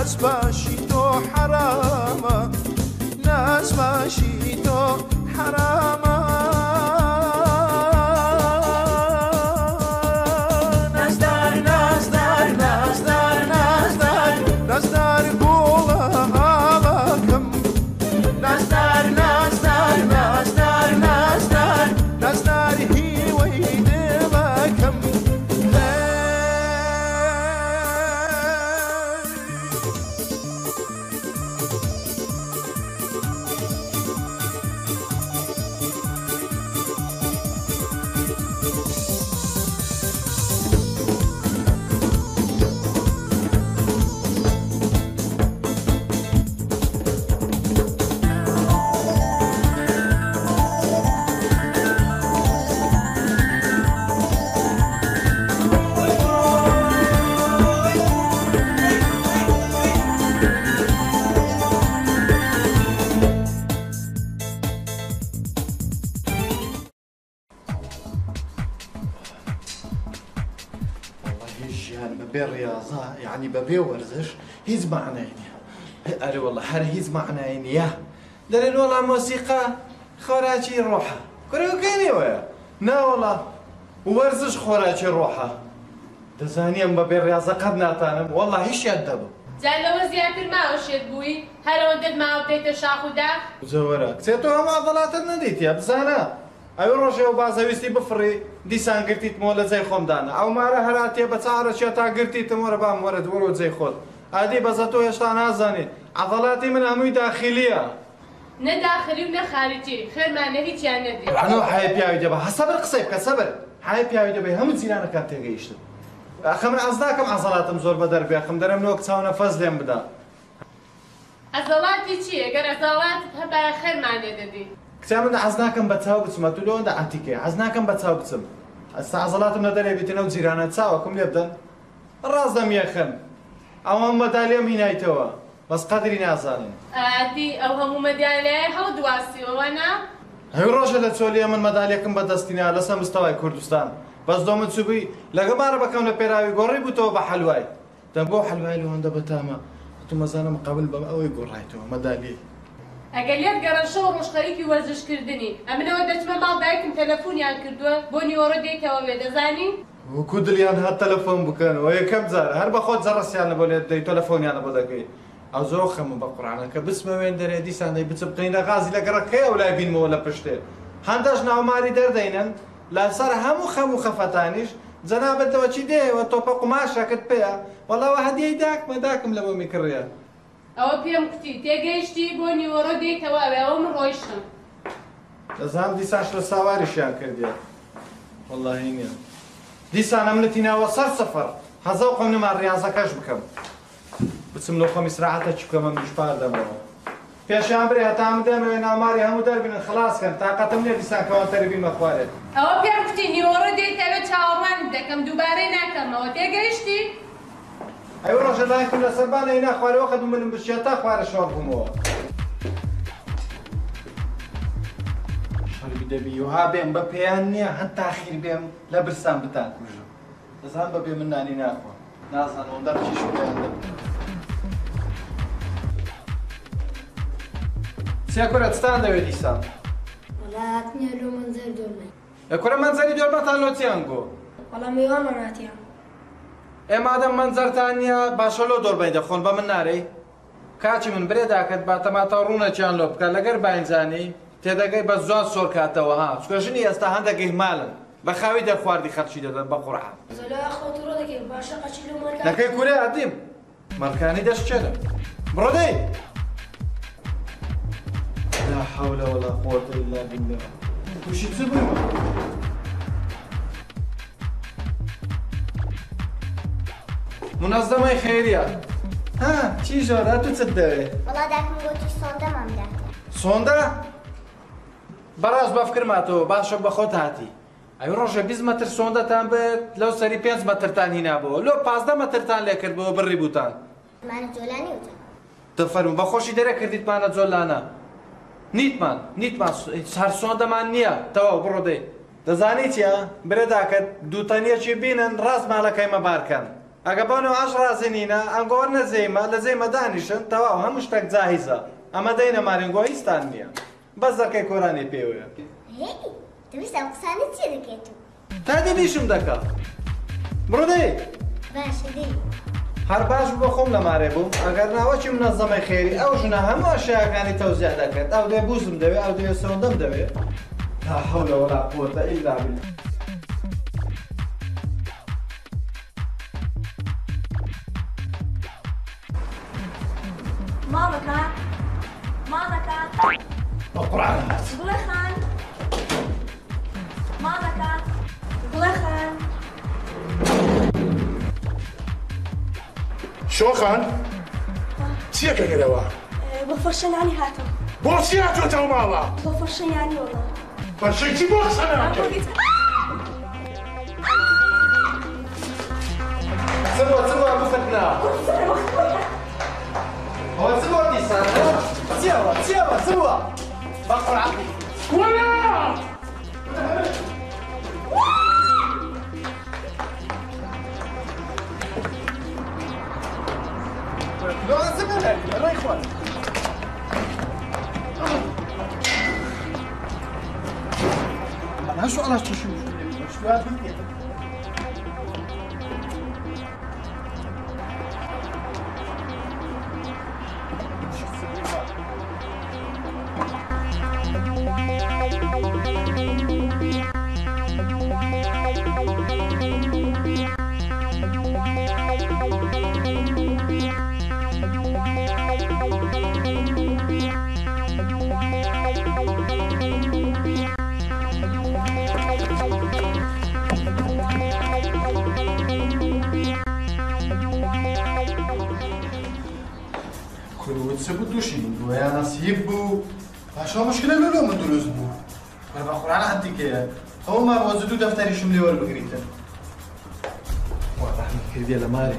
ناس باشی تو حرامه ناس باشی تو حرامه نازدار نازدار نازدار نازدار نازدار قوله آبکم نازدار نازدار نازدار نازدار نازدار هیوی دلکم بالرياضة يعني ببي ورزش هيز معنايني أري والله هر هيز معنايني يا لأن والله موسيقى خراجي روحها كريو كيني ويا نا والله ورزش خراجي روحها تزاني أم ببي الرياضة قد ناتانم والله هيش يدبو زالو زيادة ما وشيت بوي هل ودد ما وبديت شاخو داخ زوراك سيتوها مع عضلات النديت يا بزانا أيو روشي وبعض ويستي بفري ديسان قرتيت مولا زي خم دانا أو ما رهراتي بتعرف شو تا قرتيت مورا بام ورد ورود زي خود هذه بزاتو يشتان هزاني عضلاتي من أمي داخلية نه داخلي ولا خارجي خير ما نهيت يا ندي أنا حي بياوي دبا هصبر قصيب كصبر حي بياوي دبا هم زيران كانت تيجيشت خمر أصداكم عضلاتم زور بدر بيا خم درم نوك تساونا فزلين بدا عضلاتي شي أجر عضلات هبا خير ما ندي كتامن عزناكم بتساو بتسم تقولون ده أنتيكي عزناكم بتساو بتسم عضلاتم ندري بيتنا وزيران تساوكم يبدأ الراس دم يخم أو هم مداليهم هنا يتوا بس قدري نازانين عادي أو هم مدالية هو دواسي وأنا هاي الروشة اللي تسولي من مداليكم بدستينا لسه مستوى كردستان بس دوم تسوي لقى ما ربكم لبيراوي قريبو تو بحلواي تبو حلواي لو عند بتاما تو مزانا مقابل بابا أوي قريتو مدالي أقليت قرن شهر مش خريكي ورزش كردني أمنا ودت ما مال دايكم تلفوني عن كردوه بوني ورديك وبيد زاني وكود اللي عندها التلفون بكان وهي كم زار هرب خود زرس يعني بقول دي تلفوني أنا بدك أو زوخة من بقرآن كبس ما وين دري دي سنة بتبقين غازي لقرك ولا يبين ولا بشتى هنداش نعماري دردينن لا صار همو خفتانيش زنا بده وشي ده وتوبا قماش راكت بيها والله واحد يداك ما داكم لما مكريا أو بيم كتي تيجيشتي بوني ورديك أو من رويشهم لازم دي ساعة سواري شان كرديا والله هينيا دي سنة منتينا وصار سفر هزوقهم مع الرياضة كاش بكم بتسم لو خمس راحتك كم من جبار دمره في شامبري هتعمل دم أنا ماري هم دربين خلاص كان طاقة مني دي سنة كمان تربين مخوارد أو بيم كتي نيوردي تبي تشاوران دكم دوباره نكم أو تيجيشتي أيوة رجل الله يكون لسبانة هنا خواري واخد من بشيطة خواري شوارهم هو شاري بدبي وهابين ببيانيا حتى أخير بيم لا برسام بتاعك وجو لازم ببي مناني ناخوا ناسا وندرشي شو بيان سيكورة تستان دوي ديسان ولا أتني لو منظر دورني يكورة منظري دور ما تانو تيانجو ولا ميوان وناتيان اما آدم منظر تانيا باشلو دور بينده خون بمن ناري كاتش من بريدا كد باتما تارونا چان لوب كان لگر باينزاني تدقي بزوان سور كاتوا ها سكوشني استهندك اهمالا بخاوي در خواردي خرشي دادن بقرعه زلا خاطر دك باشا قشلو مركان لكن كوري عديم مركاني داش چلا برودي لا حول ولا قوة الا بالله وش تسبر منظمة خيرية ها چی جورا تو تصدقي والله داكم قلتي صوندا ما مدات صوندا براز بفكر ماتو باشو بخوت هاتي ايو روجا 20 متر صوندا تان بيت لو سري 5 متر تان هنا بو لو 15 متر تان لكر بو بري بوتان مانا جولاني وتا تفرم بخوشي درا كرديت مانا زولانا نيتمان هر صوندا مان نيا تو برودي دزانيت يا بريداكت دوتانيه چي بينن راس مالكاي مباركن ئەگە 10 زنینە ئەنگۆوە نەزەیمە لە زەیمە دانیشن تەواو هەموو شتێک جاهیزە ئەمە دەینە مارینگۆ هیچتان نییە بەس دەکەی کۆرانی پێوەیە دەویست ئەم قسانە چی دەکەیت تا دیلیشم دەکە بڕۆ دەی باشە دەی هەر باش بۆ خۆم لە مارێ بووم ئەگەر ناوەکی منەزەمەی خێری ئەو ژنە هەموو ئەشیاکانی تەوزیع دەکرێت ئەو دێ بوزم دەوێت ئەو دێ سەوندەم دەوێت لا حول ولا قوة إلا بالله مامەکە بقرعان گوڵە خان مامەکە گوڵە خان شۆخان چیەکە گەرەوە بۆ فەرشەنانی هاتم بۆ چی هاتوۆتەوە ماڵە بۆ فەرشەیانی وڵە بەشێکی بۆ قسەناکە سبوة بفتنا هو سبوة نيسان سيوا سبوة بقرعة ولا لا سبوة الله يخوان أنا شو أنا شو هذا سبوت دوشي ويا نصيب شو مشكلة لو من دروز بو أنا بقول أنا عندي كيا هو ما وزدوا دفتري شملي ولا بقريته واضح من كذي لا ماري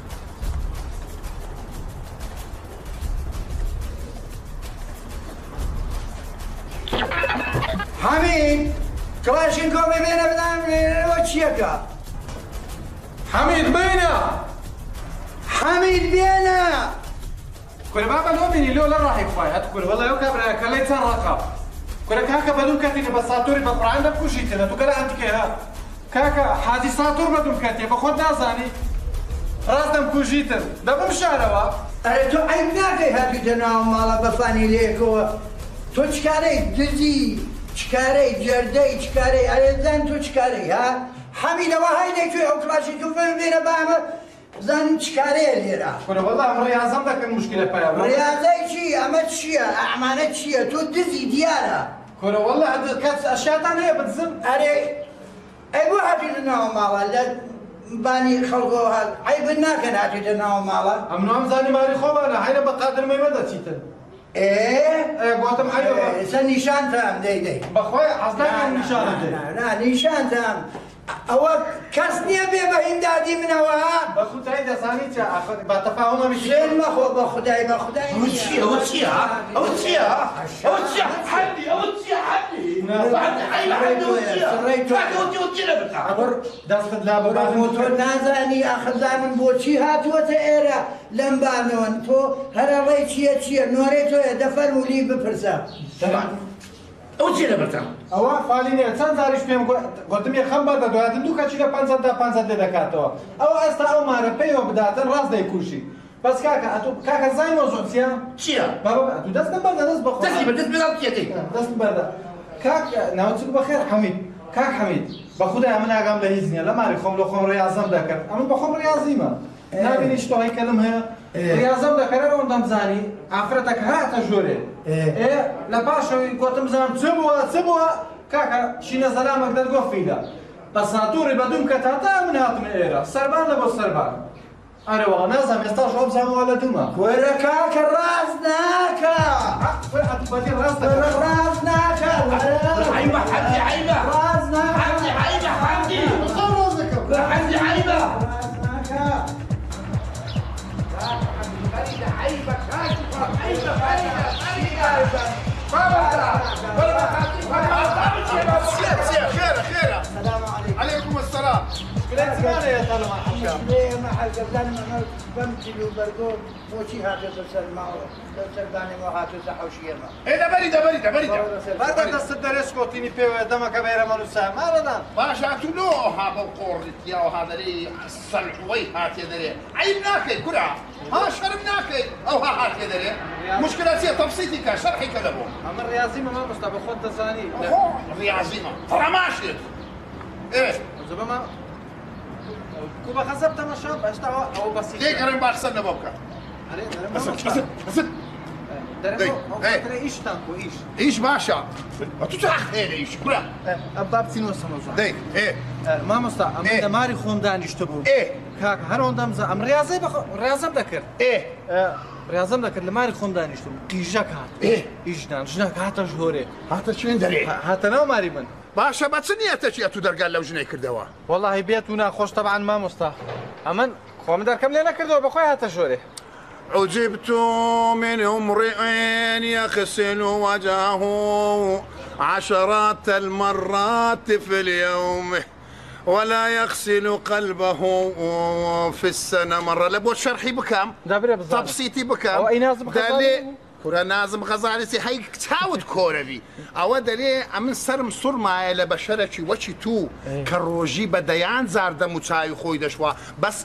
حميد كلاشينكوف بينا بدنا وتشيكا حميد بينا حميد بينا كل بابا نؤمن لو لا راح يكفاي هتقول والله يو كبر كليت رقم كل كاكا بدون كاتي بساطوري بقرا عندك كل شيء تنا تقول انت كده كاكا حادي ساطور بدون كاتي باخذ نازاني راسم كوجيتر ده بمشاروا أنا تو عيبناك هاتي جناو مالا بفاني ليكو تو تشكاري دزي تشكاري جردي تشكاري أريدان تو تشكاري ها حميد وهاي ليكو أو كلاشينكوف بينا بعمل زن تشكاري ليرا كل والله رياضة ذاك المشكلة بيا رياضة شيء أما شيء أعمال شيء تو دزي ديارة كل والله هذا كاس أشياء ثانية بتزم أري أبو هاتي جناو مالا باني خلقوها عيبنا كان هاتي جناو مالا أمنو هم زاني ماري خوبانا حين بقادر ما يمدى تيتن إيه قوتم حيوة سن نشان تام دي بخوي حصلك النشانة دي لا نشان تام أو كسني أبي بهين دادي من هوا بخو تعيد زاني أخذ بتفاهم مش شين ما خو بخداي أوتشي حدي بعد حي حدي أوتشي لبكا عبر دست لا ببعض موتور نازاني أخذ من بوشي هاتو تأرى لم بانون تو هر الله شيء نوري تو دفر ولي بفرسا أوتشي لبكا أو فعليني إنسان زارش فيهم قلتم يا خم بعد دوات دو كاتشيلا 500 دكاتوا أو أستا أو مارا بيو بداتن راس ده يكوشي بس كاكا أتو كاكا زي موضوع سيا شيا بابا أتو دست بردا دست بخو دست بلاد كيتي دست بردا كاك ناوتسك بخير حميد كاك حميد بخودا أمن أقام لهيزني لا ماري خم لو خم رياضم دكر أمن بخم رياضي ما نبي نشتو هاي كلمة رياضم دكر روندم زاني عفرتك ها تجوري إيه لا باشا قلتم زمان تسبوا كاكا شينا زلامك ده تقف فيها بس ناتوري بدون كتاتا من هات من إيرا سربان لبو سربان أنا والله نازم يستاش أبزام ولا دوما وركاك الراس ناكا بدي راسك راس ناكا عيبة حدي عيبة راس ناكا حدي عيبة حدي راسك حدي عيبة راس ناكا عليكم السلام ليت ما يا ترى ما حكام ليه ما حكى زلمة بمشي وبرقول موشي هذا بسلمة بسلماني وهاتو سحوشية ما إيه ده بريدة هذا دست درس كوتيني بيو دم كبيرة ما نسا ما ردا باشا تلو هذا القور يا وهذا لي الصلحوي هات يدري عيبناك كرة ها شربناك أو هات يدري مشكلة سي تبسيطي كشرحي كلامه أما الرياضي ما مستوى خد تزاني رياضي ما ترى ماشي إيه زبما كوبا خسبت ما شاب اشتغل او بس ليه قريب بحسن بوكا ايش تانكو ايش باشا ما تتاخ ايش كلها اباب سينو سموزا ديك ايه ما مستا ام ماري خوندان يشتبو ايه كاك هر وندم ز ام رياضي رياضم ذكر ايه رياضم ذكر لماري خوندان يشتبو قيجك هات ايه ايجدان جنك هات جهوري هات شنو دري هات انا ماري من باشا باتسنيتك يا تدر قال لو جني كردوا والله بيتنا خوش طبعا ما مستا امن خو مدار كم لنا كردو بخوي هات جهوري عجبت من امرئ يغسل وجهه عشرات المرات في اليوم ولا يغسل قلبه في السنة مرة. لابد شرحي بكم؟ تبسيطي بكم؟ أو أي نازم غزالي؟ كورا نازم غزالي سي هاي تعود كورا بي أو دلي أمن سرم سرما لبشرتي وشي تو كروجي بديان زارده متاي خوي دشوا بس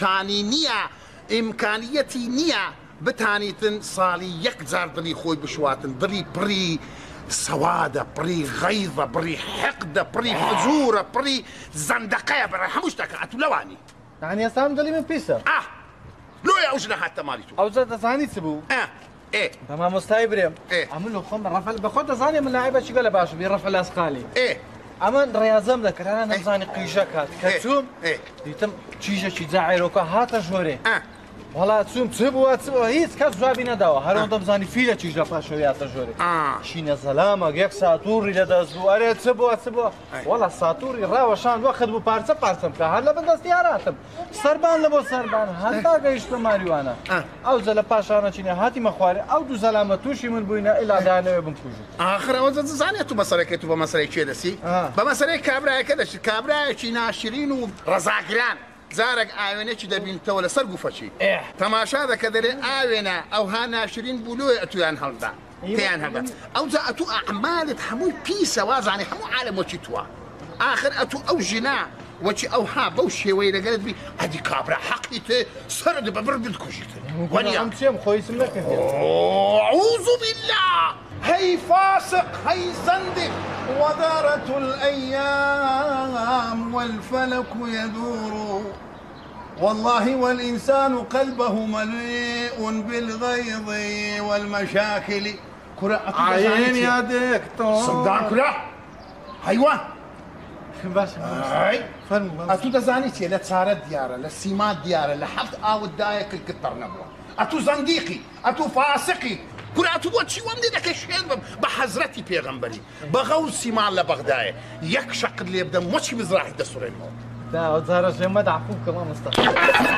إمكانيتي نية بتانيتن صالي يكزار دلي خوي بشواتن دلي بري سوادة بري غيظة بري حقدة بري فزورة بري زندقية بري حموشتك أتولواني يعني يا سام دلي من بيسا لو يا أجنة حتى مالتو أو زاد زاني سبو ايه تمام مستايبريم ايه عمل له خمر رفع باخذ زاني من لاعيبه شي قال باش بيرفع الاسقالي ايه امان رياضم ذكر انا نزاني قيشكات كتوم ايه يتم تشيجه شي زعيروكا هاتا جوري والله تسوم تسبوا هيك كاس جوابي نداوا هرون دم زاني فيلا تشيجه باشويات جوري شينا سلامه يك ساتوري لدازو اري تسبوا والله ساتوري راوشان واخذ بو بارسم هلا بدس دياراتم سربان لبو سربان حتى قيشت ماريوانا او زل باشانا چيني هاتي مخواري او دو سلامتوشي من بوينا الى دانه بنكوجي اخر او زاني تو مسركتو بمسرك شيدسي بمسرك كابرا كده كابرا چينا شيرين ورزاقران زارك آوينة كده بنت ولا سرقوا فشي تماشا ذا كده آوينة أو هانا 20 بلو أتوان هالدا تيان هالدا أو ذا أتو أعمال حمو بيسا وازعني حمو عالم وشتوا آخر أتو أو جنا وشي أو ها بوشي ويلا قالت بي هدي كابرا حقيته سرد ببرد كوجيته ونيا أنت يوم خوي سمك أعوذ بالله هي فاسق هي زندق ودارت الأيام والفلك يدور والله والإنسان قلبه مليء بالغيظ والمشاكل عين يا دكتور صدق كرة حيوان بس هاي أتو دزانيتي لا تسارد ديارة لا سيمات ديارة لا حفظ دايك القطر نبوة أتو زنديقي أتو فاسقي كرة أتو واتشي وامدي داك الشيء بحزرتي بيغمبري بغوصي مع بغداية يكشق اللي يبدا موتشي بزراحي دستورين مو لا وزارة جمد عفوك كمان مصطفى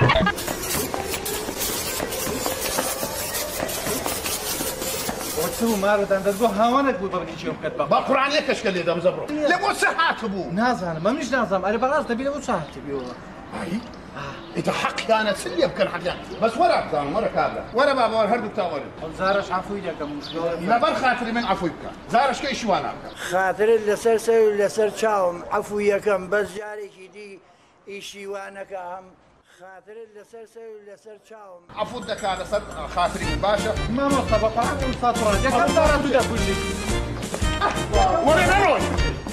وتسوي مارد عند الجو هوانك ببغني شيء كتبه بقران لك اشكال اللي دام زبرو لبو ساعات ابو نازل ما مش نازم انا براس تبي لبو ساعات تبي والله اي اذا حق انا سلي بكل حق بس ورا كان ورا كابلا ورا بابا ورا هرب تاوري زارش عفوي لك مشكله لا بر خاطري من عفوك زارش كاي شوانا خاطر لسر سوي لسر شاوم عفويا كم بس جاري كدي ايشي وانا كام خاطر لسر سوي لسر شاوم عفو دكا لسر خاطري من باشا ما مصطفى قران مساطره يا كم دارة تدا كل ورا نروح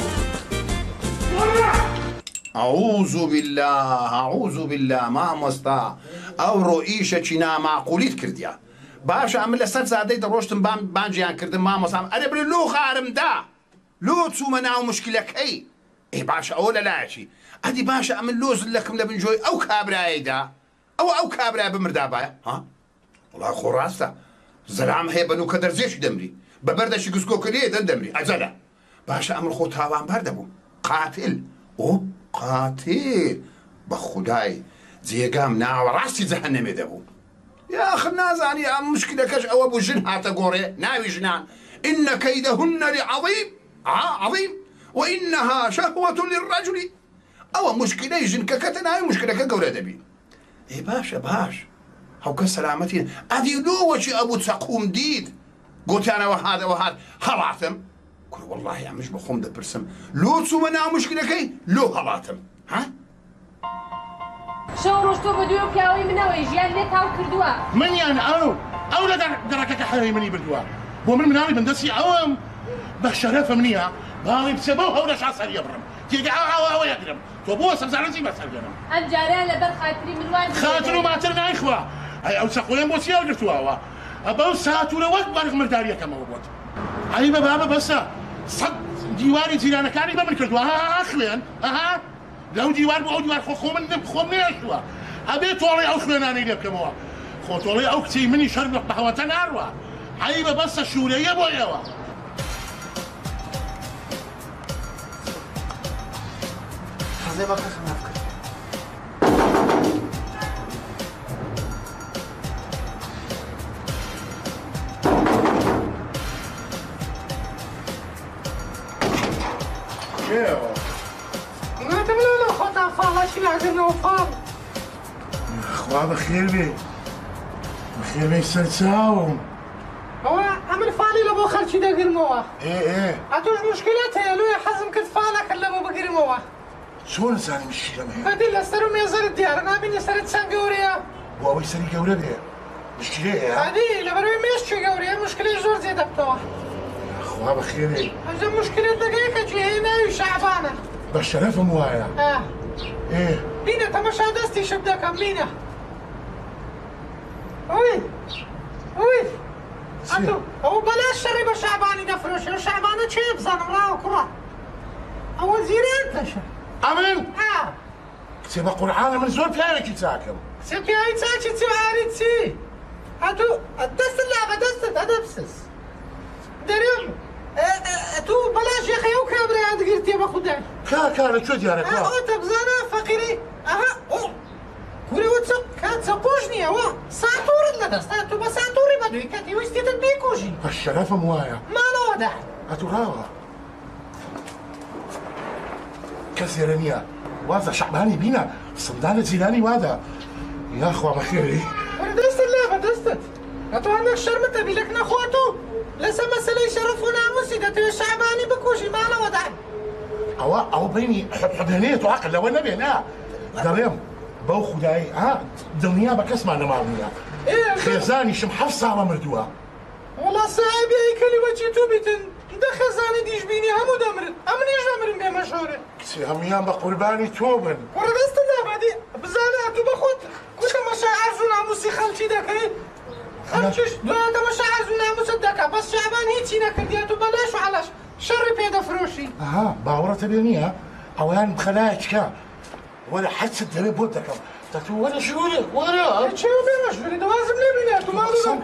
أعوذ بالله ما مستا أو رؤيشة چنا معقوليت كرديا باش عمل لسر زادي دروشتن بانجيان كردن ما مستا أنا بري لو خارم دا لو تسومنا مشكلة كي إيه باش أولا لاعشي أدي باش عمل لوز لكم لبنجوي أو كابراي دا أو كابراي بمردابايا ها والله خو راستا زلام هي بنو كدرزيش دمري ببردش قسكو كليه دمري أزلا باش عمل خو تاوان بردبو قاتل قاتل بخداي زي قام ناو راسي جهنم يدبو يا اخي نازاني مشكله كش او ابو جن هاتا قوري ناوي جنان ان كيدهن لعظيم عظيم وانها شهوه للرجل ئەوە مشکلەی ژنکەکەتە ناوی مشکلەکە گەورە دەبی ئێ باشە باش هەوکە سەلامەتی ئەدی لۆوەچی ئەبوو چەقوم دید گوتیانەوە هادەوە هات هەڵاتم کوڕ وەڵڵاهی ئەمش بە خۆم دەپرسم لۆ چوومە ناو مشکلەکەی لۆ هەڵاتم ها شەو ڕۆژ تۆ بە دوێ پیاوەی منەوەی ژیان لێ تاو کردووە منیان ئەو لە گەڕەکەکە حەوی منی بردووە بۆ من مناڵی بەندەستی ئەوم بە شەرەفم نییە باڵی بچێ بەو هەورە شاسەریە بڕم تێگە ئەوە یەگرم تۆ بۆ سەمزانەتی بەسەرگەرم ئەم جاران لەبەر خاتری من وای خاتر و ماتر نایخوا ئەو چەقۆیان بۆ چیاو گرتووەوە ئەبەو ساتورە وەک بەرق مرداریەکەمەوە بۆت ئەی بە بابە بەسە سەد دیواری جیرانەکانی بە من کردووە ها خوێن ئەها لەو دیوار بۆ ئەو دیوار خۆم نێشتووە ئەبێ تۆڵی ئەو خوێنانەی لێ بکەمەوە خۆ تۆڵی ئەو کچەی منی شەر بە هەوەتە ناڕوە ئەی بە بەسە شوورەیە بۆ ئێوە زي ما خنافك ما تبلو له خطا فاضي شي لازم نوفر خوا بخير بي بخير بي سلساوم هو عمل فالي لبو خرشي دا قرموه ايه عطوش مشكلتها لو يحزم كنت فالك اللي بو بقرموه شلون زاني مشكلة ما هي؟ بدي لسترو ميزر الديار انا بيني سرت سانجوريا وابي سري قورة بيه مشكلة يا هذه لبروي ميشتي قوريا مشكلة زور زي دبتوه خوا بخير بي هذا مشكلة دقيقة جي هنا وشعبانة بالشرف موايا ايه بينا تمشى دستي شبدا كم بينا اوي انتو هو بلاش شرب شعباني دفروش وشعبانة شيب صار مراه كرة اول زيران تشا امن سيبا قرعانة من زور بيانك يتاكم سيبي هاي تاكي تبعاري تسي هاتو دست اللعبة دست ادبسس دريم تو بلاش يا اخي او كابري عاد قلت يا بخداي كان شو ديالك او تبزانا فقيري اها كوري واتساب كانت ساقوشني اوا ساطور لنا ساطو بساطوري بدوي كاتي وستي تدبيكوشي الشرف موايا ما له ودع هاتو راوا كسرنيا واذا شعباني بينا صندالة زيلاني واذا يا اخوة بخيري دست اللعبة دستت هاتو عندك شرمة ابي لك نخواتو لسا مسألة يشرفونا عموسي دتو الشعباني بكوشي ما له ودع او بيني حبهنية وعقل لو النبي هنا دريم بو خداي دنيا بكسمع نمارنيا خزاني شم حفصة على مردوها والله صاحبي اي كلمة جيتو بيتن ده خزاني ديش بيني همو دمرن امني جمرن بيه مشهورة كسي هميان بقرباني توبن ورا دست اللعبة دي بزاني هاتو بخوت كنت مشاعر زون عموسي خلشي دكي خلشيش دو انت مشاعر زون عموسي دكا بس شعبان هيتشي نكردي هاتو بلاش وعلاش شر بيدا فروشي باورة تبينيها اوان بخلايتك ولا حدث الدري بودك تاتو ولا شغولي ولا شو بيه مشهوري ده وازم لي بيني هاتو مالو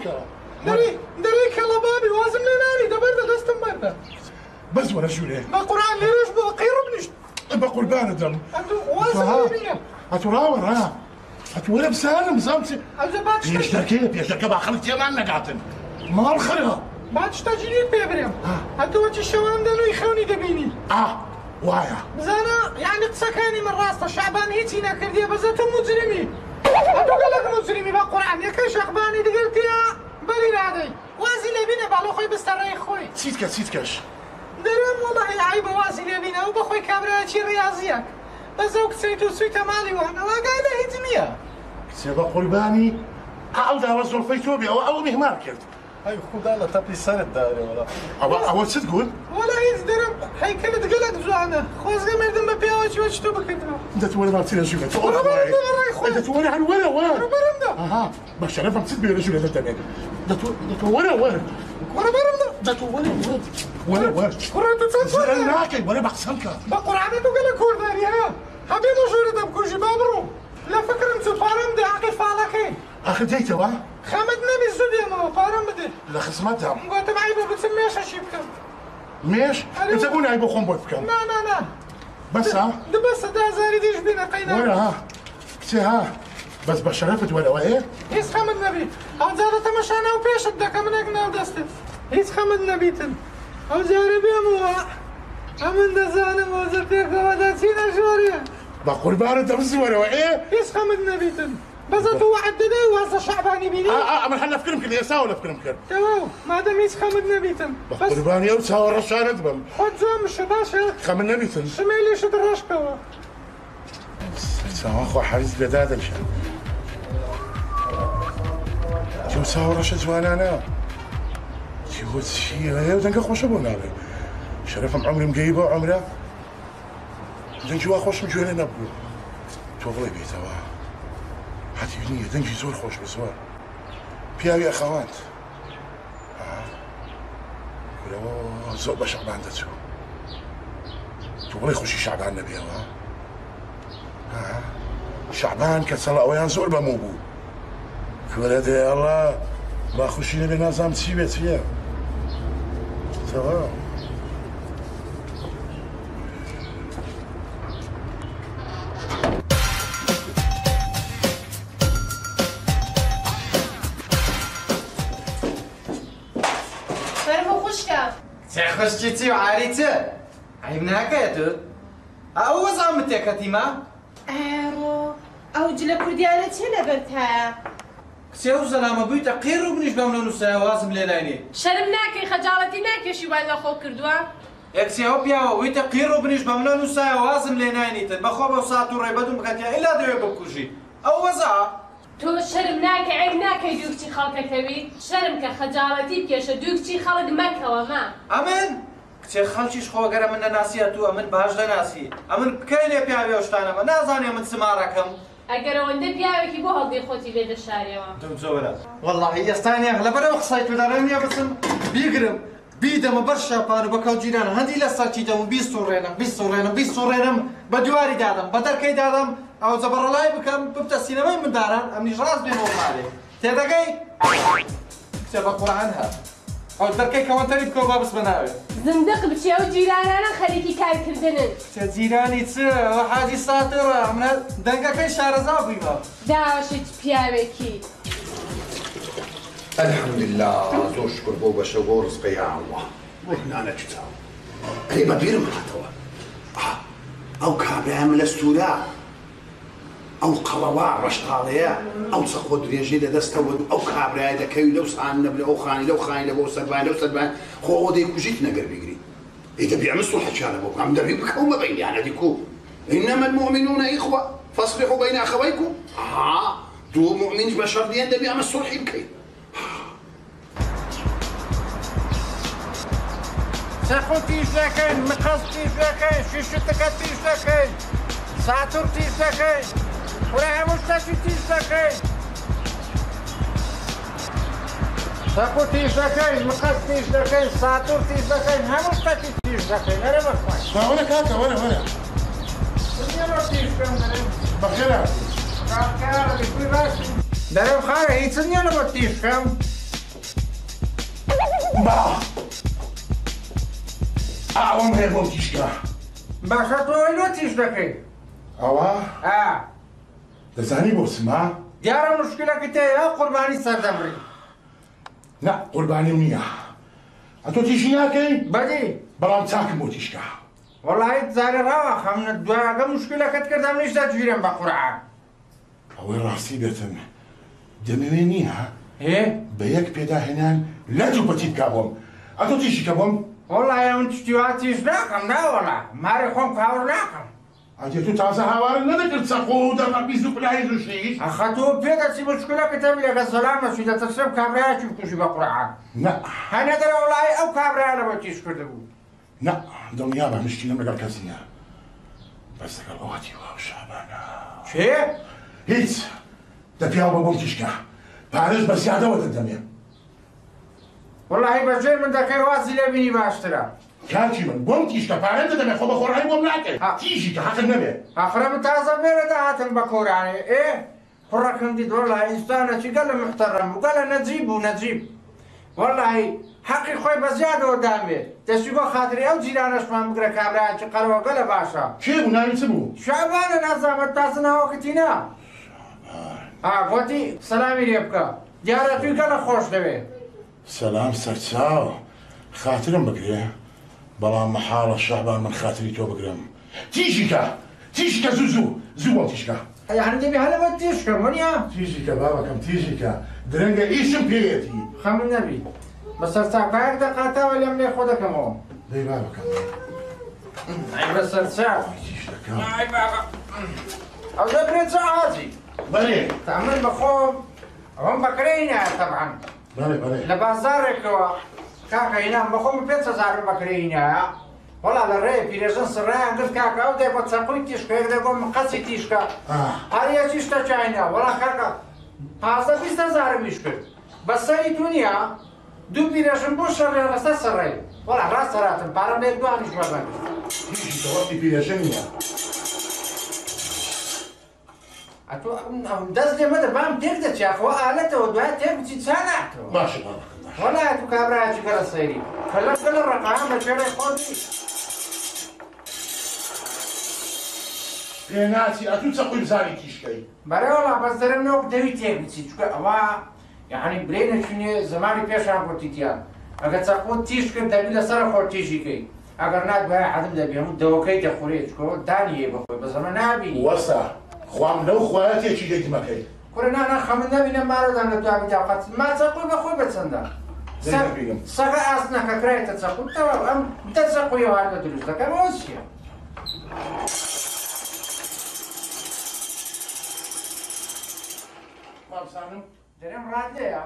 دري كلا بابي وازم لي ناني ده برده دستم برده بس ولا شغولي بقرآن ليش بقير بنشت بقربان دم هاتو وازم لي بيني هاتو راور هاتو ولا بسالم زامتي أجبات يشتركي بقى خلت يمان نقعتن ما الخرها بعد تجريد بيبريم هاتو وجه الشوام دانو يخوني دبيني وايا زانا يعني تسكاني من راسه شعبان هيتينا كرديا بزاتو مجرمي هاتو قالك مجرمي بقرآن يا شعباني دقلت يا بلي رادي وازي لبينا بالو خوي بستريح خوي سيتكش درم والله عيب وازي لبينا وبخوي كابراتي رياضيك بزوك سيتو سويتا مالي وانا وقايلة هيتمية سيبا قرباني أعود على رسول فيتوبي أو مهمار كرت هاي خد الله تبي سنة داري ولا أو تقول ولا يزدرم هاي كلت قلت زوانا خوز مردم ببيعوش وشتو بكتنا انت تولي ما بتصير شو انت تولي عن وين بشرف ما تصير رجل هذا تمام ده تولي وين ده تولي وين زلناكي ولا بقسمك بقرآن تقول كور داري ها حبيبي مشهور دم كوجي بابرو لا فكر انت بارم دي عقل فالكي اخر ديته وا خمد نبي الزوديا ما بارم بدي لا خصمتها قلت معي بتسميش اشيبكم ماشي انت بوني عيبو خون بوفكم لا بس ده بس ده زاري ديش بينا قينا ولا كتي بس بشرفت ولا ايه هيس خمد نبي او زارة تمشانا وبيش الدكا من اقنا ودستت هيس خمد نبيتن او زاري بيموا امن دزانا موزا بيكا وداتينا شوريا بقربان تبزور وايه ايش خمد نبيتن بس تو عدده وهذا شعباني بيني من حنا فكرم كده يساوي ولا فكرم كده تمام ما دام ايش خمد نبيتن بس بقربان يا وساوي رشانة بم خد زوم الشباشة خمن نبيتن شمالي شدرش كوا ساوي اخو حارس بداد الشان جو ساوي رشا زوانانا جو شي يا ودنك خوش ابونا شرفهم عمري مجيبه عمره دنجوا خوش مجونا نبو توغلي بيتوا حتى يدني دنجي زور خوش بزور بياوي اخوات ولا زوب شعبان دتو توغلي خوشي شعبان نبي شعبان كسلا ويان زور بموبو كولاد يا الله ما خوشي نبي نازم تسيبت فيها تمام خشتي وعاريته عيب ناكيتو او زعمتي كتيما ئەڕۆ ئەو جلە کوردیانە چێ لەبەرتایە کسێ زەلامە بوویتە قیر و بنیش بەم لە نووسایە وازم لێ ناینێ شەرم ناکەی خەجاڵەتی ناکێشی وای لە خۆ کردووە ئەکسێەوە پیاوە ویتە قیر و بنیش بەم لە نووسایە وازم لێ ناینیتن بەخۆ بەو سات و ڕێبەدوم بکەتیا ئیلا دەوێ بکوژی ئەو وەزە تۆ شەرم ناکە عیب ناکەی دوو کچی خەڵکەکەوی شەرم کە خەجاڵەتی پێشە دوو کچی خەڵک مەکەوە ما ئەمن کچێ خەڵکیش خۆگەرە من نەناسیە تو ئەمن باش دەناسی ئەمن بکەی لێ پیاوێ شتانەمە نازانێ من سمارەکەم ئەگەر ئەوەندە پیاوێکی بۆ هەڵدەی خۆتی بێدە شارەوە دەم زۆرە وەڵڵاهی ئێستانیە لەبەرەوە قسەی تو دەڕێم نییە بچم بیگرم بیدەمە بەر شەپان و بە کەوت جیران هەندی لە سەرچی دەم و بیست و ڕێنم بە دواری دادەم بە دەرکەی دادەم ئەو جەبەڕەڵای بکەم ببتە سینەمەی منداران ئەمنیش ڕاست بێنەوە مالێ تێدەگەی کچێ بە قورعان هات ئەو دەرکەی کەوەنتەری بکەوە با بچمە ناوێ زندق بچێ ئەو جیرانانە خەریکی کارکردنن کچێ جیرانی چ ئەوە حاجی ساتڕە ئەمنە دەنگەکەی شارەزا بوویمە داواشێت پیاوێکی الحمد لله زۆر شکر بۆ بەشە بۆ ڕزقی یا الله ڕوحنانە چتا ئەی بەبیرم هاتەوە ئەو کابرایەم لە سوورا ئەو قەڵەوە ڕەشتاڵەیە ئەو چەخۆ درێژەی لەدەستەوە ئەو کابرایە دەکەوی لەو سانە لە ئەو خانی لەو خانی لە بۆ سەربان لەو سەربان خۆ ئەوە دەیکوژیت نەگەر بیگری ئیدە بیامە سوڵحەچانە بۆ ئەم دەبی بکەومە بەینیانە دیکو إنما المؤمنون إخوة فاصلحوا بين أخويكم دوو مؤمنش بە شەڕ دەبی ئەمە سوڵحی بکەین سەخۆ تیش دەکەین مقەس تیش دەکەین شیشتەکە تیش دەکەین ساتور تیش دەکەین وەرە هەموو شتێکی تیش دەکەین سەخۆ تیش دەکەین مقەس تیش دەکەین ساتور تیش دەکەین هەموو شتێکی تیش دەکەین ئەرە بەخوای وەرە کاکە وەرە بەخێرە دەرەم خارە هیچ نییە لەبەر تیشکەم با ئەوەم هەیە بۆم تیشکە باشە تۆ ئەوەی تیش دەکەی ئەوە دەزانی بۆ سما دیارە مشکلەکەت هەیە قوربانی سەردەبڕی نا قوربانیم نییە ئەتۆ تیشی ناکەی بەدی بەڵام چاکم بۆ تیشکە وەڵی زارە ڕاوە خەمنە دوایەکە مشکلەکەت کردم نیش دەگیرم بە قورعان ئەوەی ڕاستی بێتن دەمەوێ نییە بە یەک پێداهێنان لە دووپەتی بکا بۆم ئەتۆ تیشی کە بۆم وەڵی ئەون تشتیوا تیش ناکەم ناوەڵا ماری خۆم کاور ناکەم ئەجێ تو تازە هاوارن نەدەکرد چەقۆ و دەڕە بیست و پلای زوشتیش ئەخە تۆ پێدەچی مشکلەکەت هەبی لەگە سەلامەچی دەتەسم کابرایەکی بکوژی بە قورعان نە هەنە دەرە وەڵی ئەو کابرایە لەبەر تیش کردبوو نا دڵنیابە مشتینەم لەگەڵ کەس نییە بەس لەگەڵ ئەوەتی وا شابانە چێ؟ هیچ دەپیاوە بۆم تیشکە پارەش بە زیادەوە دەدەمێ وەڵی بەجێ من دەکەی وازی لێ بینی باشترە کاکی من بۆم تیشکە پارە دەدەمێ خۆ بە خۆڕایی بۆم ناکەی تیژی کە حەقت نەبێ ئەخرە من تازە بێرە داهاتم بە کۆرانێ کوڕەکەم دیت وەڵی ئینسانێکی گەلە محتەرەم و گەلە نەجیب و نەجیب وەڵی حەقی خۆی بە زیادەوە دامێ دەستی بۆ خاتری ئەو جیرانەشمان بگرە کابراایکی قەرەوە گەلە باشە کێ بوو ناوی چ بوو شابانە نازانمە تازە ناوەکەتی نا گۆتی سەلامی لێ بکە دیارە توی گەلە خۆش دەوێت سەلام سەرچاو خاترم بگرێ بەڵام مەحاڵە شەعبان من خاتری تۆ بگرم تیژی کە تيجيكا زو تيجيكا يعني دبي هلا ما تيشكر ونيا تيجيكا بابا كم تيجيكا درنجا ايشم بيتي خم النبي بس ارتاح دقاتا ولا من ياخذك مو دي بابا كم اي بس ارتاح تيجيكا اي بابا او دبرين ساعاتي بلي تعمل بخوم هم بكرينا طبعا بلي لبازارك كاكا ينام بخوم بيتزا زار بكرينا والله للري في رجل سرعان قلت كاكا او ديبو تساقوي تيشكا يقدر مقصي تيشكا هاريا تيشتا جاينا والله كاكا هذا بيستزار مشكل بس هي دنيا دو بيرجن بوشر على اساس الري والله راس راتم بارم بيدو مش مثلا تيجي توقي بيرجنيا اتو داز دي مدى بام تقدر يا اخو آلته ودوها تقدر تتسانعته ماشي بابا والله اتو كابرا تشكر الصيري خلت كل الرقم بشري خودي بيناتي اتو تساقوي بزاري تيشكاي برای والله بس دارم نوک دوی تیگیتی چون اما یعنی برای نشونی زمانی پیش هم کردیتیان اگر تقول تیش کرد دبیل سر خورد تیشی کی اگر نه به عدم دبیهم دوکی تخوری چون دانیه بخوی بس ما نبینی وسا خوام لو خواتي چی دیگه مکی کره نه خمن نبینم مارو دم تو ابی طاقت ما تقول بخوی بتسنده ساق اصلا ککرای تقول تو ام تقول یه حال درست کم اوشیه درم راده یا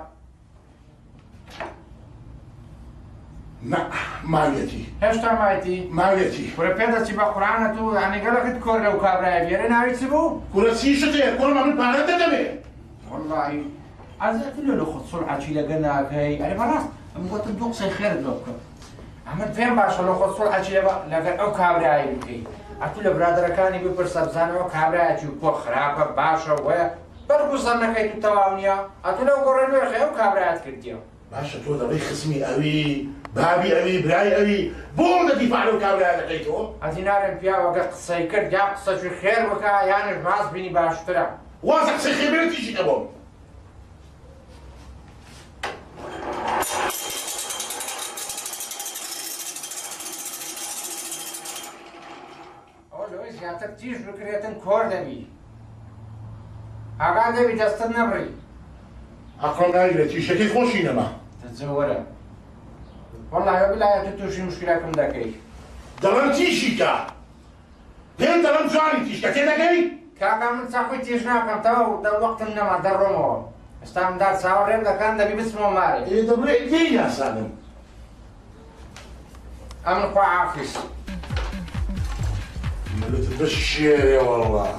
نه ماليتي هشتا مایتی ماليتي کره پیدا چی با قرآن تو یعنی گلکت کر رو کابرای بیاره نهایی چی بو؟ كل سيشتي كل ما من بارد دمي والله از كله لو خد سرعة شي لقنا هاي يعني براس ام قلت دوق سي خير دوك عمل فين باش لو خد سرعة شي لقى او كابرای بكي اتو برادر كاني ببرس ابزان او كابرای شي بو خرابه باشا و برقو صرنا كي تتواونيا اتو لو قرنو يا خي او كابرای كرديو باشا تو ضري خصمي قوي بابي قوي براي قوي بول الذي فعلوا كابرا لقيته اتينار فيها وقت قصي كرد يا قصة شي خير وكا يعني باس بيني باشترا واثق سي خبرتي شي كبون اولو زيادة تيش بكريتن كور دبي اقا دبي دستن نبري اقرا نايلتي شكي خوشي نما تتزورا والله يا بالله تتوشي مشكلة داكي درنتي شيكا فين درنت زاني تيشكا كده جاي كاكا من ساقوي تيشنا كم تو ده وقت انما درمو استام دار ساوريم ده كان دبي بسمو ماري ايه دبري ليه يا سالم امن قوا عافيس ملوت بشير يا والله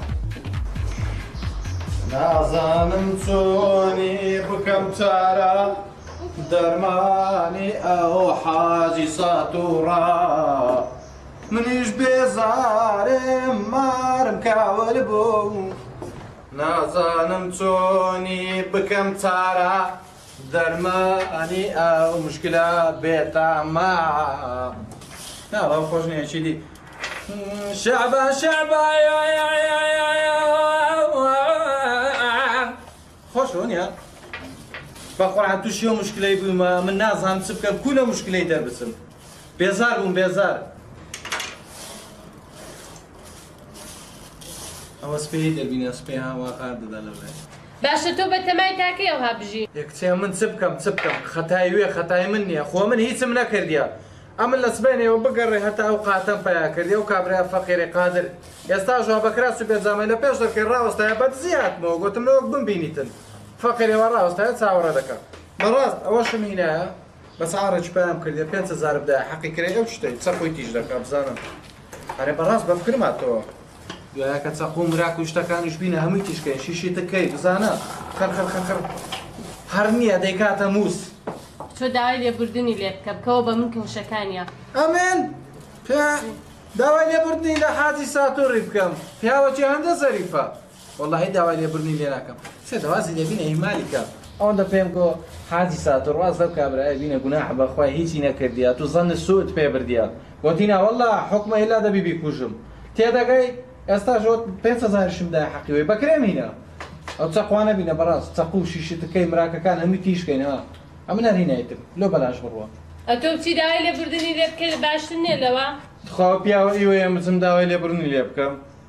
نازانم چۆنی بکەم چارە دەرمانی ئەو حاجی ساتوڕا منیش بێزارم مارم کاول بوو نازانم چۆنی بکەم چارە دەرمانی ئەو مشکلە بێتەما ناوە خۆش نییە چی دی شعبە خۆش نییە بەخۆران تووشی و مشکلەی بوومە من نازانم چ بکەم کو لە مشکلەی دەربچم بێزار بووم بێزار ئەوە سپێی دەبینە سپێ هاواقار دەدا لەڵێ باشە تۆ بە تەمای تاکەی ئەوها بژی یەکچێ من چ بکەم خەتای وێ خەتای من نییە خۆ من هیچم نەکردیە ئەمن لە سبێنەوە بگەڕێ هەتا ئەو قاتەم پیا کردی و کابرا فەقیری قادر ئێستا ژوا بەکراس و بێجامە لە پێش دەکەی ڕاوەستایە بەدزیاتمەوە گوتم لەوەک بمبینیتن فەقیرەوە ڕاوەستایە چاوەڕە دەکەم بەڕاست ئەوەشم هینایە بە سعارێکی پام کردی 5,000 بدایە حەقی کرێ ئەو شتەی چەقۆی تیژ دەکەم بزانم هەرێ بەڕاست بەفکرماتەوە دوایە کە چەقۆ و مراک و شتەکانیش بینە هەمووی تیشکەی شیشی تکەی بزانە خەر هەر نییە دەیکاتە مووس تۆ داوای لێبوردنی لێ بکە بکەوە بە من کەوشەکانیە ئەمێن داوای لێبوردنی لە حاجی ساتوڕی بکەم پیاوەکی هەندە زەریفە وەڵڵاهی داوای لێبوردنی لێ ناکەم سێ دەوازی لێبینە ئیمالی کە ئەوەندە پێم گۆ حاجی ساتوڕ واز لەو کابرایە بینە گوناح بەخوای هیچی نەکردیە تو زەن سوود پێ بردیە گوتینا وەڵڵا حوکمە هێلا دەبی بیکوژم تێدەگەی ئێستا ژۆت 5,000 دای حەقیوەی بەکرێم هینە ئەو چەقوانە بینە بەڕاست چەق و شیشتەکەی مراکەکان هەمووی تیشکەین ها ئەمە نەرینایتم لۆ بەلاش بڕوە ئەتۆ چی داوای لێبوردنی لێ بکەیت باشتر نیە لەوە خوا پیاوە ئیوەیە مچم داوای لێبوردنی لێ بکەم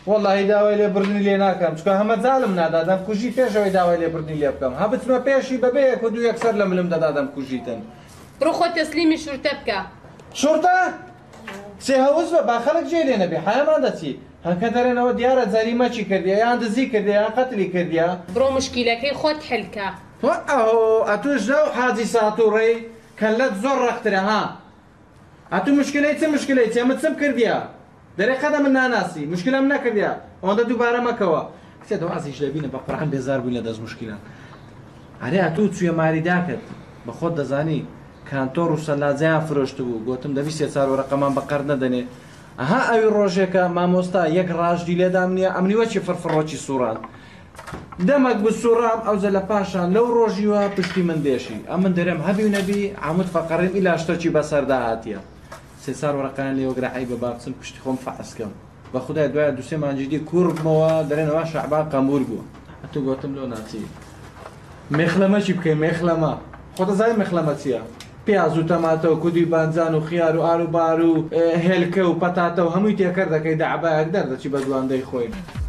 والله داوای لێبردنی لێ ناکەم چکە هەمە جاڵم نادا دەمکوژی پێشەوەی داوای لێبردنی لێ بکەم ها بچمە پێشی بەبێ یەک و دوو یەکسەر لە ملم دەدا دەمکوژیتن بڕۆ خۆ تەسلیمی شورتە بکە شورتە سێ هەوز بە با خەڵک جێ لێ نەبێ حیامان دەچی هەکە دەرێنەوە دیارە جەریمەچی کردیە یان دزی کردیە یان قەتلی کردیە بڕۆ مشکیلەکەی خۆت حلکە ئەهۆ ئەتوش لەو حاجی ساتوڕێی کەلەت زۆر ڕەخترە ها ئەتو مشکلەی چ مشکلەی چێمە چم کردیە دەرێ قەدە من ناناسی مشکلم نەکردیە ئەوەندە دووبارە مەکەوە کسێ دەوازیش لەبینە بە قورعان بێزار بووی لە دەست مشکلە ئەرێ ئەتوو چوویە ماریدا کرد بە خۆت دەزانی کانتۆر و سەلاجیان فرۆشت بوو گوتم دەویستێ چارۆرەقەمان بەقەر نەدەنێ ئەها ئەوی ڕۆژێکە مامۆستا یەک ڕاژدی لێدام نییە ئەمنیوەچی فڕفڕۆکی سووران دەمەک بسوڕام ئەوزە لە پاشان لەو ڕۆژیوە پشتی من دێشی ئەم من دەرێم هەبی و نەبی عمود فەقەڕیم ئیلا شتۆکی بەسەردا هاتیە سێ سار وەرەقەیان لێوەگرای بە بابچم پشتی خۆم فعسکەم بە خودای دوایە دووسێ مانجیدی کوڕبمەوە دەرێنەوە شەعبان قەمبور بووە ئەتو گوتم لەو ناچی مێخلەمەچی بکەین مێخلەمە خۆ دەزانێت مێخلەمە چییە پیاز و تەماتە و کودی بانجان و خیار و ئاروبار و هێلکە و پەتاتە و هەمووی تێکەر دەکەی دەعبایەک دەردەچی بە دوواندەی خۆی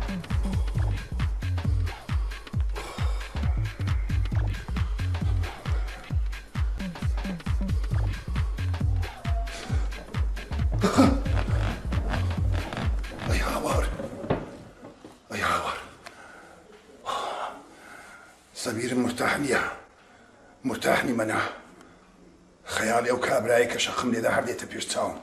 سەبیرم مرتاحنی منە خەیاڵی ئەو کابرایی کە شەقم لێدا هەردێتە پێش چاوم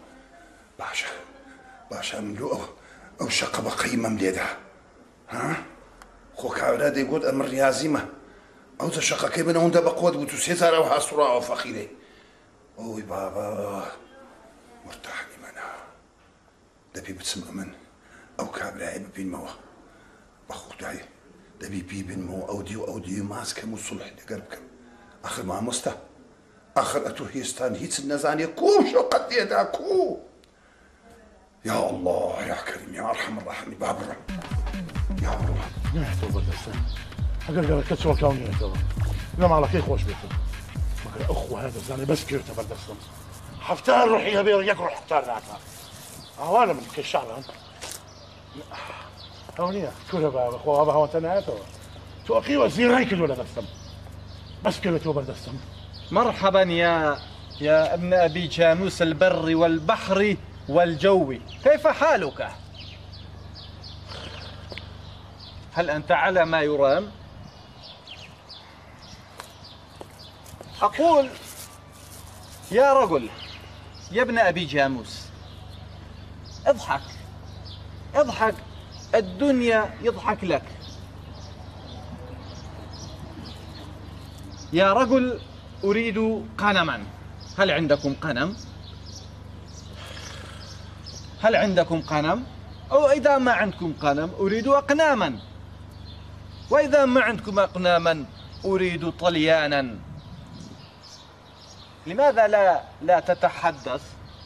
باشە من ئەو شەقە بە قەیمەم لێدا ها خۆ کابرا دەیگوت ئەمە ڕیازیمە ئەو چە شەقەکەی من ئەوەندە بە قۆت بوو و سێزار ئەو هاسوڕاوە فەقیرەی ئەوی بابا مرتاحنی منە دەبی بچم ئەمن ئەو کابرایە ببینمەوە بە خودای دەبی بیبینمەوە ئەو دی و ماسکەم و سوڵح لەگەر بکەم ئەخر مامۆستا آخر أتو هيستان هيتس النزانية كو شو قد يدا كو يا الله يا كريم يا أرحم الراحمين بابرا يا الله لا توبة دستان أقل لك كتسوى كونية توبة لا ما لك خوش بيتو مقال أخوة هذا الزاني بس كيرتا بردستان حفتار روحي يا بير يقرح حفتار ناكا أوانا من كالشعبان كونية كلها بابا أخوة بابا هو تنايته تو أخي وزير هاي كل ولا دستان بس كيرتا بردستان مرحبا يا ابن أبي جاموس البر والبحر والجو كيف حالك؟ هل أنت على ما يرام؟ أقول يا رجل يا ابن أبي جاموس اضحك اضحك الدنيا يضحك لك يا رجل أريد قنما هل عندكم قنم؟ هل عندكم قنم؟ أو إذا ما عندكم قنم أريد أقناما وإذا ما عندكم أقناما أريد طليانا لماذا لا تتحدث؟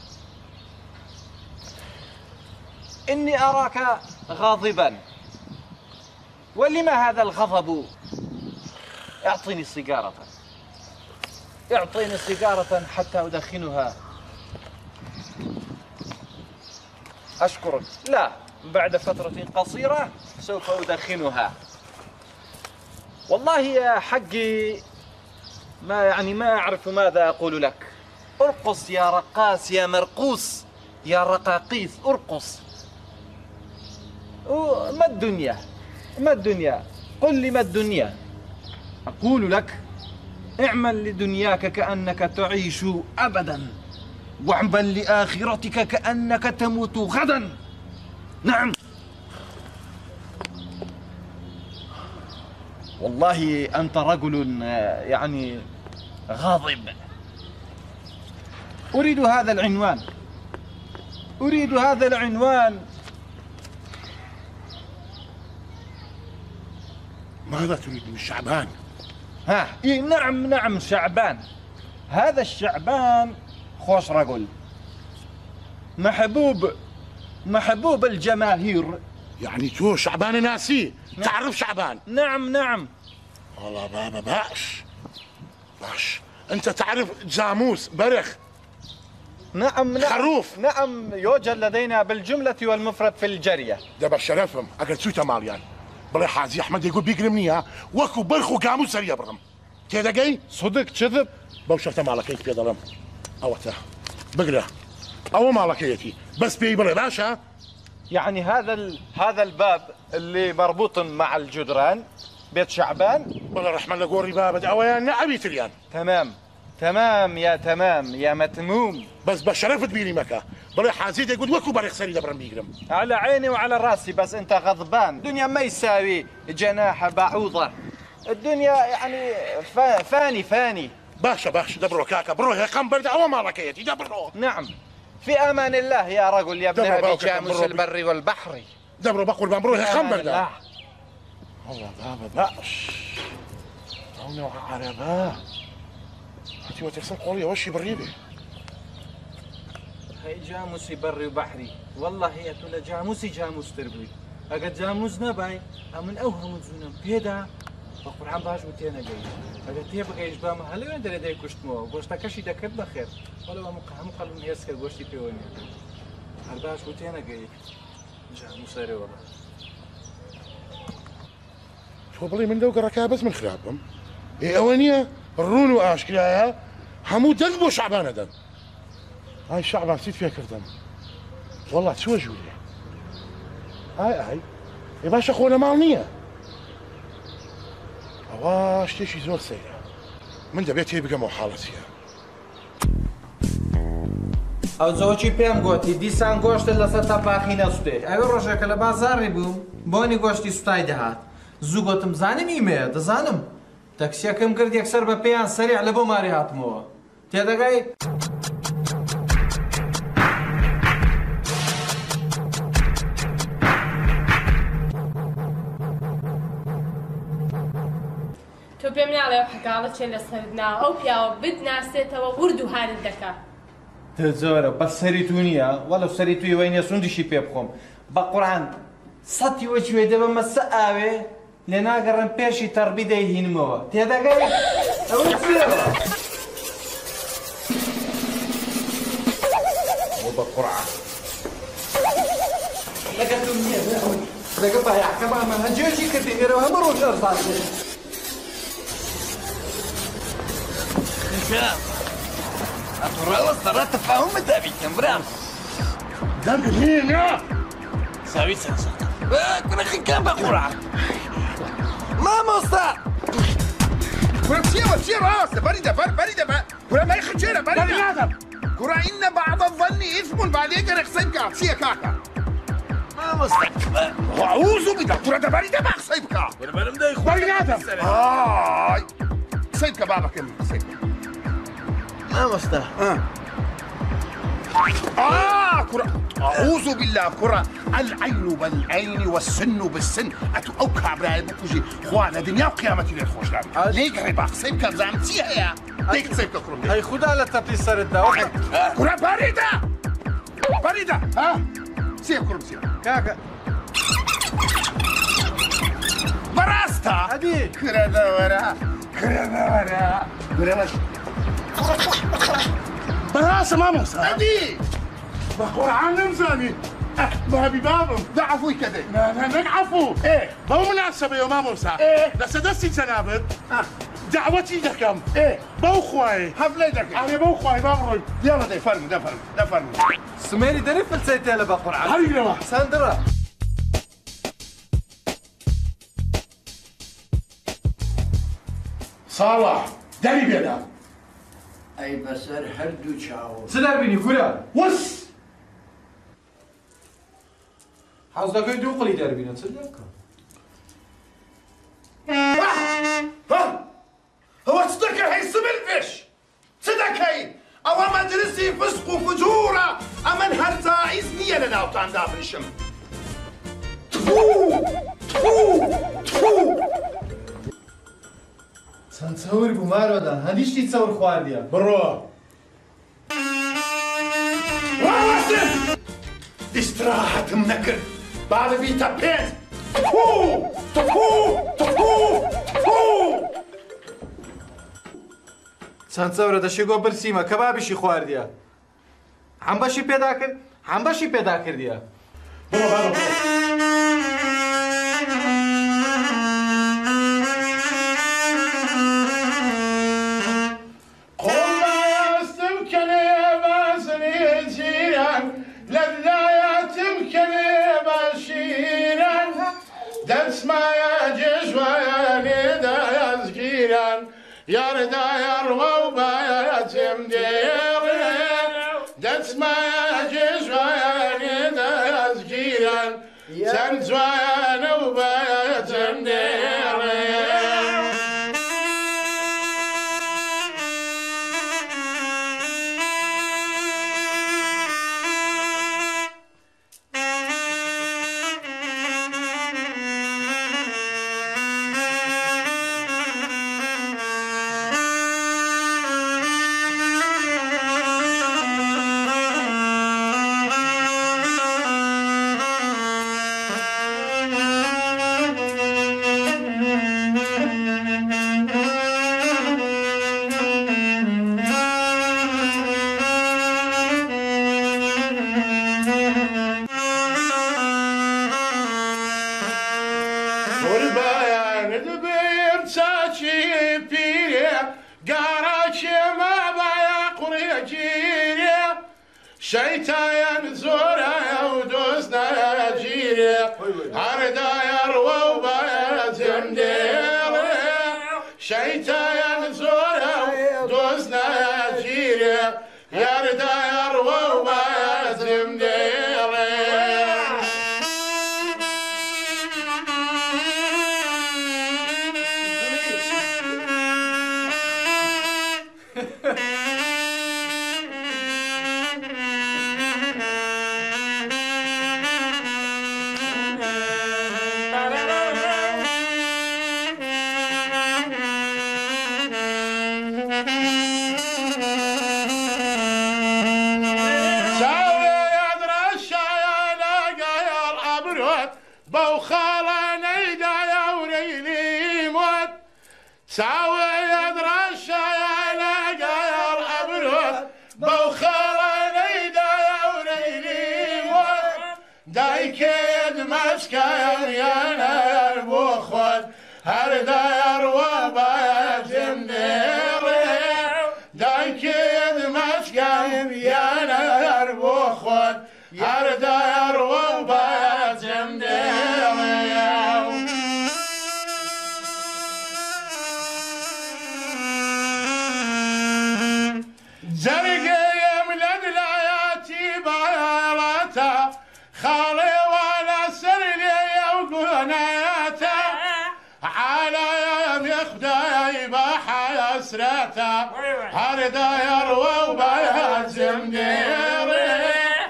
إني أراك غاضبا ولما هذا الغضب؟ اعطني سيجارة اعطيني سيجارة حتى أدخنها أشكرك لا بعد فترة قصيرة سوف أدخنها والله يا حقي ما أعرف ماذا أقول لك ارقص يا رقاص يا مرقوس يا رقاقيس ارقص ما الدنيا قل لي ما الدنيا أقول لك اعمل لدنياك كأنك تعيش أبدا واعمل لآخرتك كأنك تموت غدا نعم والله أنت رجل يعني غاضب أريد هذا العنوان ماذا تريد من شعبان؟ إيه نعم شعبان هذا الشعبان خوش رجل محبوب الجماهير يعني تو شعبان ناسي تعرف شعبان؟ نعم والله بابا باش انت تعرف جاموس برخ نعم خروف. نعم يوجد لدينا بالجملة والمفرد في الجرية. دابا شرفهم اگر سويتا ماليان بڵێ حاجی ئەحمەد يقول بيقرم نییە وەکو بەرخ و گام و سەریە بڕم تێدەگەی صدق كذب. بەو شەرتە ماڵەکەیت پێ دەڵێم ئەوەتە بگرە ئەوە ماڵەکەیەتی بەس پێی بڵێ باشە. يعني هذا الباب اللي مربوط مع الجدران بيت شعبان. بڵێ ڕەحمە لە گۆڕی بابەت ئەوەیان نەعەبی تریان. تمام يا متموم. بس بشرفت بيني مكا بلا حازيد يقول وكو بريخ سري دبرم بيقرم على عيني وعلى راسي بس انت غضبان. الدنيا ما يساوي جناح بعوضة. الدنيا يعني فاني. باشا دبرو كاكا برو هي قم برد او مالكيتي دبرو. نعم في امان الله يا رجل يا ابن ابي جاموس البر والبحر. دبرو بقول بمرو هي قم برد والله بابا باش او نوع عربا هاتي وترسل قولي وشي بريبي هي جاموسي بري وبحري والله هي تقول جاموس تربي اقد جاموس نباي من اوهم زونم بيدا بقرعان باش وتينا جاي اقد تي بقى يجبا ما هل وين دري كشتمو غوشتا كشي دكر بخير ولا هم قالوا لي يسكر غوشتي بيوني هل باش وتينا جاي جاموس ري والله شو بلي من دوق ركابس من خلابهم اي اوانيه الرون واشكلاها حمود دقبو شعبان هذا هاي الشعب نسيت فيها كردم والله تسوى جوليا هاي يا باشا خونا مالنية اواش تيشي زور سيئة من دبيت هي بقى محالتها او زوجي بيم قوتي ديسان قوشت لسا باخي نسوتي او روشك لبازار بوم بوني قوشتي ستاي دهات زوجتم زانم ايمه دزانم تاكسيكم كرد يكسر ببيان سريع لبو ماري هاتمو تيدقاي تۆ پێم ناڵێ حکاڵەت چێ لە سەرنا ئەو پیاوە بتناسێتەوە ورد و هانت دەکا تزۆرە بەس سەری تو نییە وەڵە سەری توی وەی نیە سوندیشی پێ بخۆم بە قورعان سەتی وەچوێ دەبە مەسە ئاوێ لێ ناگەڕم پێشی تەڕبی دەیهینمەوە تێدەگەی ئەوە چێوە بە قورعان لەگە تو نییە لەگە باحکەمە هەنجێژی کردی ئێرە هەمە ڕۆژ ئەرزانێ أتورا صارت تفاهم دابي كمبرام دابي مين يا ساوي سنسا كنا خنكان بقرعة ما مصدر كرة سير راسه بريدة كرة ما يخجينا بريدة كرة إن بعض الظن إثم بعدين رخصيبك سيا كاكا ما مصدر أعوذ بالله كرة ده بريدة ما خصيبك كرة برم ده يخوان بريدة هاي خصيبك بابك إنه خصيبك ما مصدر كرة أعوذ بالله كرة العين بالعين والسن بالسن أتو أو كابراي بكوجي خوانا دنيا وقيامتي للخوش لابي ليك ربا خصيبك بزعمتيها يا ليك خصيبك كرة هاي خدا على تبلي سرد كرة باردة ها سير كرة سير كاكا براستا هدي كرة دورة براسة ما موسى هدي بقرعان نمزاني ما ببابهم ده عفوي كده نقعفو ايه بو مناسبة يا ما موسى ايه لسدستي سنابت دعوتي دكم ايه بو خواي حفلة دك أنا بو خواي بامري يلا ده فرم سميري دري فلسيتي على بقرعان هاي يا ساندرا صالح داري بينا أي بسر هردو تشاو سلام بيني كورا وس حاز دقيق دوقلي دربينا تصدق هو تصدق هي سملفش صدق هي أو مدرسي فسق وفجورة أمن هرتا إذنية لنا وطعن دافن الشم سنتصور بمارو ده هديش تصور خوارديا برو راسم استراحة منكر بعد بيتا بيت سنتصور ده شيقو برسيمة كبابشي خوارديا هەمبەشی پێدا کرد هەمبەشی پێدا کردیە بڕۆ بابە بڕۆ Yar dayar vavbaya cemdere Desmaya cezvayani da yazgiran Sen zvayan vavbaya cemdere شيطان زورا ودوسنا جيري هردا يروى وبايا زمدير شيطان زورا ودوسنا جيري هردا يروى وبايا زمدير ساوي يدرش يا لقير أبرد بوخلني دايوريني موت دايكيد مسكين يا نار بوخد هر داير وبايا جمديري دايكيد مسكين يا نار بوخد هر داير وبايا جمديري زرقي ملد الآياتي بايلاتا خالي ولا سرقي وقناياتا على يوم يخداي باحا يسراتا هردا يروى وبايا زمديري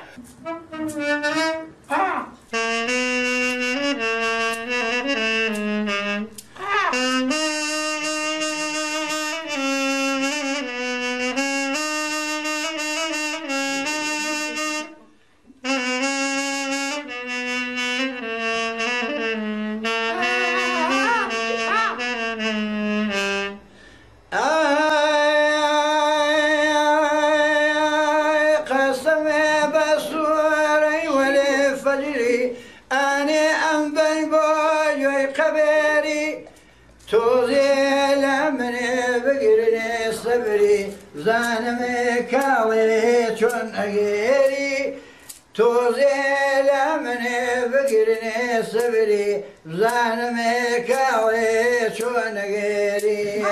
زانم كالي چون اگيري توزيل من بگرني صبري زانم كالي چون اگيري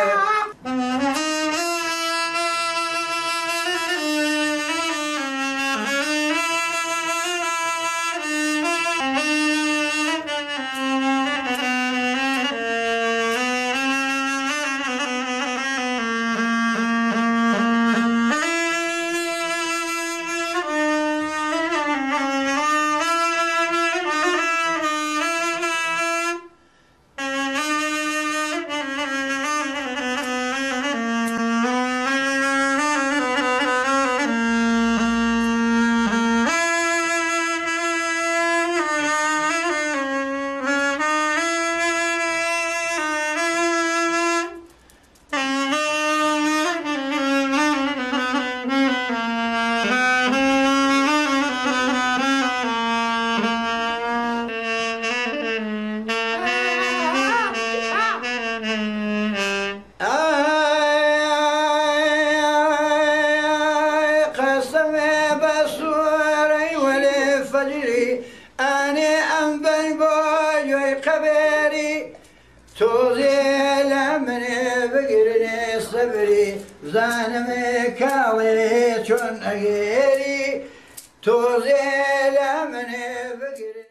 سبري زانم كالي چون اغيري توزيل من بقري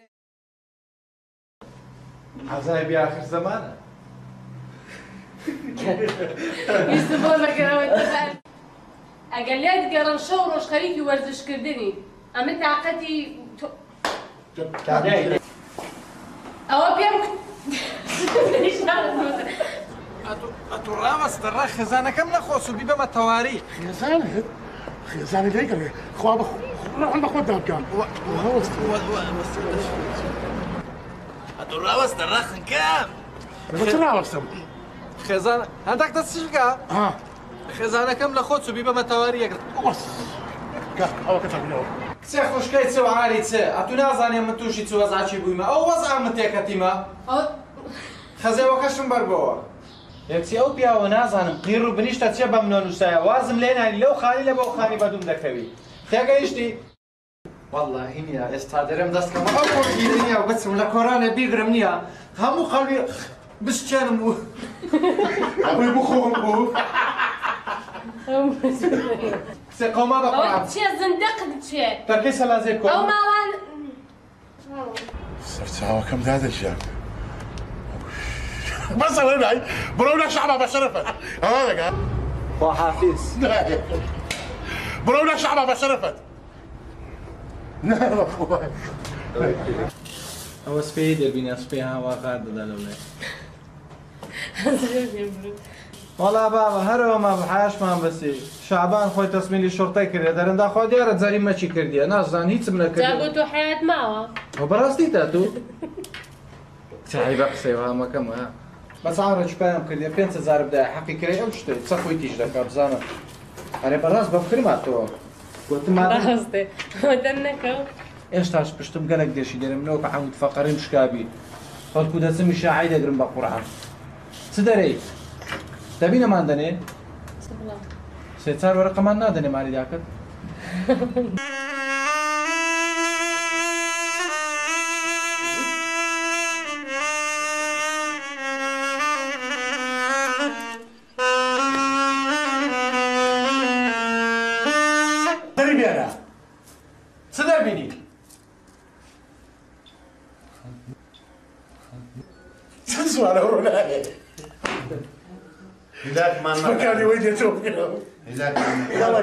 حزاي بآخر زمانه يستبون مكراوي تفعل أقليات قرن شورش خريكي ورزش كردني أما تعقدي أو بيام أتورا مستر خزانة كم نخوص بيبا ما تواريخ خزانة ليك خواب روح عند أخوة داب كان أتورا مستر كم بتراوح سم خزانة عندك تسجيل خزانة كم نخوص بيبا ما تواريخ أو كتر منه سي خوش كي تسوى عالي تسي أتو نازاني من توشي تسوى زعشي بويما أو وضع متيكتيما خزي وكشم بربوا يكسي أو بيا ونازانم قيرو بنيشتا تشبه منو نسايا وازم لينا لو خاني لبو خاني بدوم دكوي تيجا يشتي والله هنيا استادرم دست كما أول جيرنيا وبس ولا كورانا بيغرمنيا همو خلي بس كانمو أبوي بخون بو سيقوما بقى تشي زندق تشي تركيس لازم أو مالان صرت هوا كم ذا الجاب بس وين هاي برونا شعبها بشرفت هذا وحافيز برونا شعبها بشرفت نعم اخوي هو سبيد بينا سبيها وقعد دلوله والله بابا هرو ما بحاش ما بسي شعبان خوي تصميم الشرطه كده درنده خو ديره زريمه چی کردی نازان هیچ من کردی جابو تو حياة معه وبراستی تاتو تعي بقسي وها كم ها بس عارف بام كردي 5000 بدا حقيقي او شتي تصفوي تيجي لك بزانا انا براس بفكر ما تو قلت ما راسته ودنك ايش تاش بشتم قالك دير شي دير منو عاود فقرين شكابي قلت كود اسمي شاعيد اقرم بقرعه تدري تبينا ما عندني سيصير ورقه ما نادني مالي داك هلاك ما فكرني وين يتوب هلاك يلا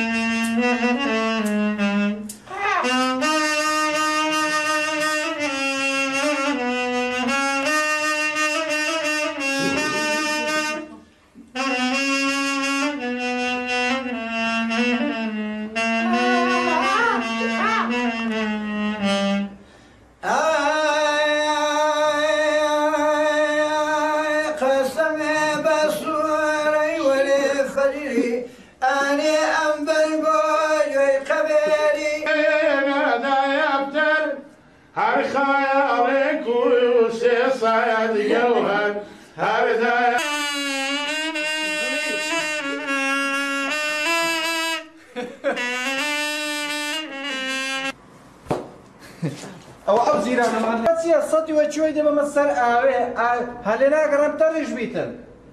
او ابزير انا ما تسي الصوت وشوي دابا ما صار هلنا قربت ريش بيتن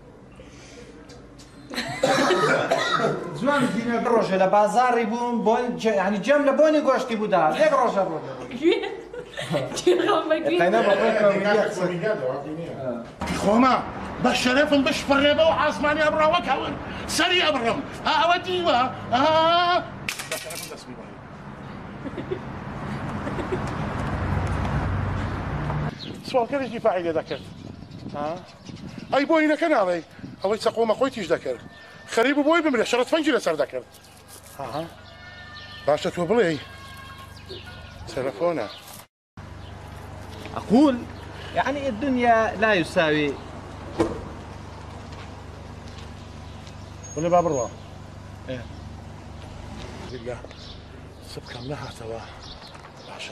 زمان دينا بروجه لبازار يبون يعني جمله بوني غوشتي بودا ليك روجه بودا انا خوما بشرفهم بشفربه وعاصماني ابرا وكاون سري ابرم ها وديوا ها بشرفهم تسويبه سؤال كيف يجي فاعل ذكر ها اي بوي لك انا علي او يتقوم اخوي تيج ذكر خريب بوي بمري شرط فنجي لسر ذكر ها باشا توبلي تلفونه اقول يعني الدنيا لا يساوي ولا باب الروح ايه بالله سبك لها توا باشا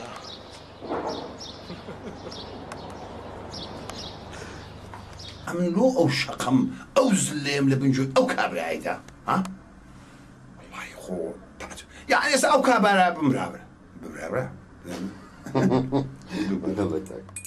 عملوا او شقم او زليم لبنجو او كابري عيدا ها والله خو يعني او كابرا بمرابره